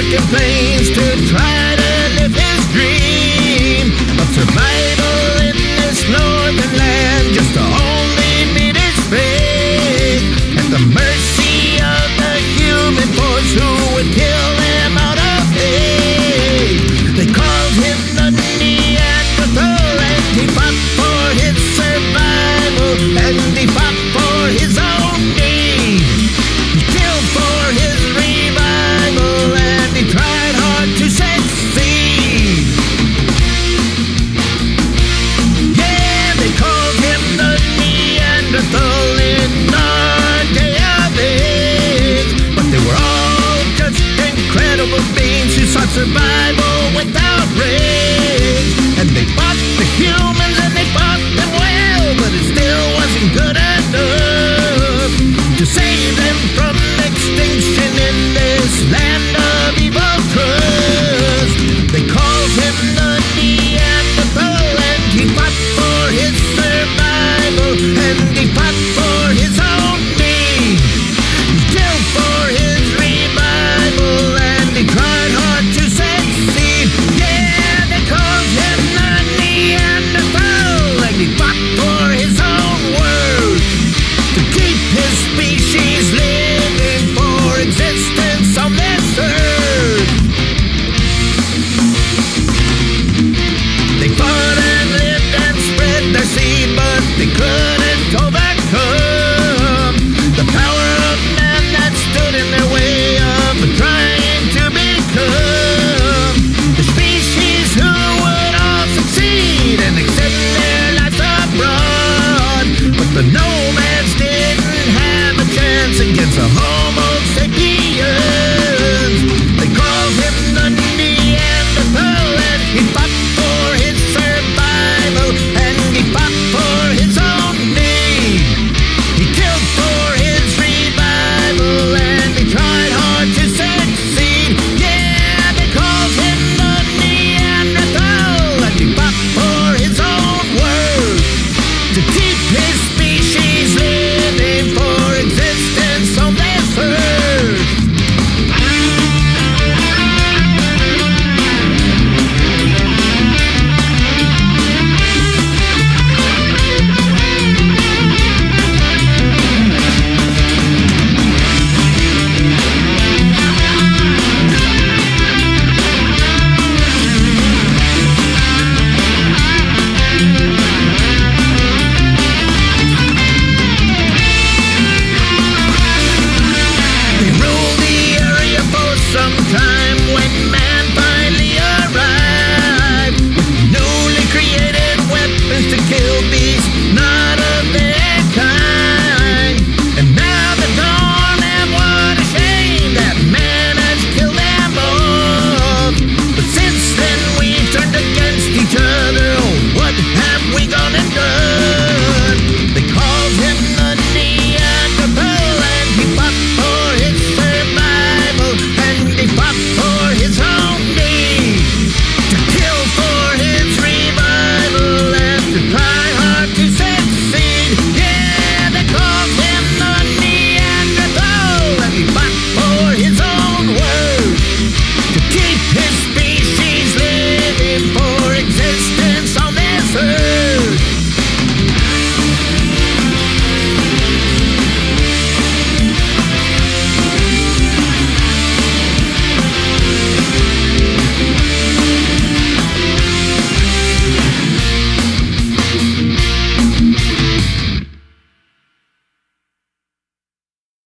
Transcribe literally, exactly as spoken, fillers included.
Alaskan plains to try to live his dream of survival in this northern land, just to only meet his fate at the mercy of the human force who would kill him out of hate. They called him the Neanderthal, and he fought for his survival, and he fought for his own need. He killed for his revival, and he tried hard to succeed. Yeah, they called him the Neanderthal in our day of age, but they were all just incredible beings who sought survival without rage. And they fought the humans and they fought them well, but it still wasn't good enough to save them from extinction in this land of evil crust. They called him the Neanderthal, and he fought for his survival, and he fought for his own need. He killed for his revival, and he tried hard to succeed. Yeah, they called him the Neanderthal, and he fought for his own world to keep his species living for existence on this earth. They fought and lived and spread their seed, but they couldn't overcome the power of man that stood in their way of trying to become the species who would all succeed and extend their lives abroad. But the no